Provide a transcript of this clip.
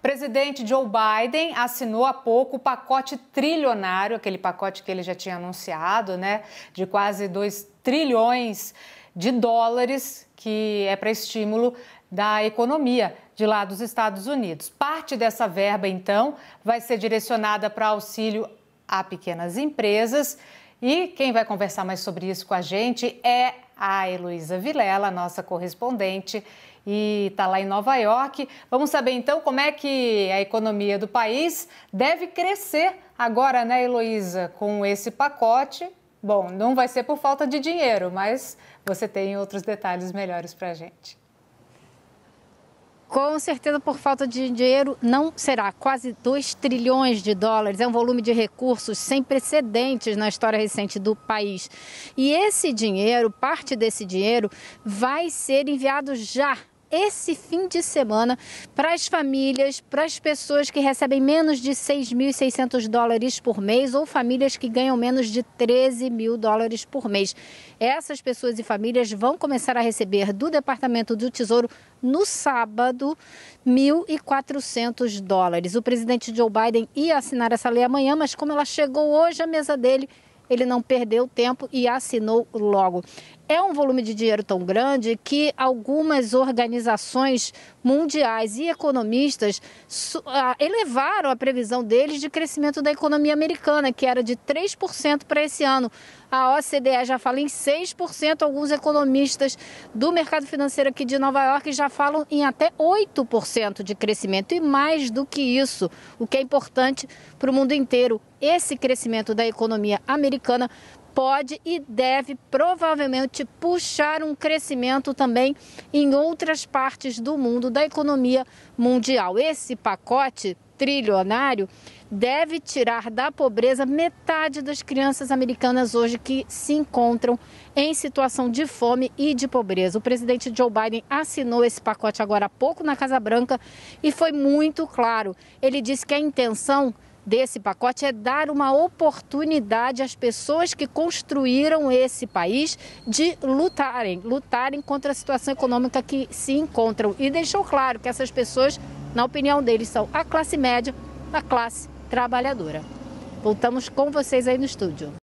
Presidente Joe Biden assinou há pouco o pacote trilionário, aquele pacote que ele já tinha anunciado, né, de quase 2 trilhões de dólares, que é para estímulo da economia de lá dos Estados Unidos. Parte dessa verba, então, vai ser direcionada para auxílio a pequenas empresas. E quem vai conversar mais sobre isso com a gente é a Heloísa Vilela, nossa correspondente, e está lá em Nova York. Vamos saber então como é que a economia do país deve crescer agora, né, Heloísa, com esse pacote. Bom, não vai ser por falta de dinheiro, mas você tem outros detalhes melhores para a gente. Com certeza, por falta de dinheiro, não será. Quase 2 trilhões de dólares. É um volume de recursos sem precedentes na história recente do país. E esse dinheiro, parte desse dinheiro, vai ser enviado já esse fim de semana para as famílias, para as pessoas que recebem menos de 6.600 dólares por mês ou famílias que ganham menos de 13 mil dólares por mês. Essas pessoas e famílias vão começar a receber do Departamento do Tesouro no sábado 1.400 dólares. O presidente Joe Biden ia assinar essa lei amanhã, mas como ela chegou hoje à mesa dele, ele não perdeu tempo e assinou logo. É um volume de dinheiro tão grande que algumas organizações mundiais e economistas elevaram a previsão deles de crescimento da economia americana, que era de 3% para esse ano. A OCDE já fala em 6%, alguns economistas do mercado financeiro aqui de Nova York já falam em até 8% de crescimento. E mais do que isso, o que é importante para o mundo inteiro, esse crescimento da economia americana pode e deve provavelmente puxar um crescimento também em outras partes do mundo, da economia mundial. Esse pacote trilionário deve tirar da pobreza metade das crianças americanas hoje que se encontram em situação de fome e de pobreza. O presidente Joe Biden assinou esse pacote agora há pouco na Casa Branca e foi muito claro. Ele disse que a intenção desse pacote é dar uma oportunidade às pessoas que construíram esse país de lutarem contra a situação econômica que se encontram. E deixou claro que essas pessoas, na opinião deles, são a classe média, a classe trabalhadora. Voltamos com vocês aí no estúdio.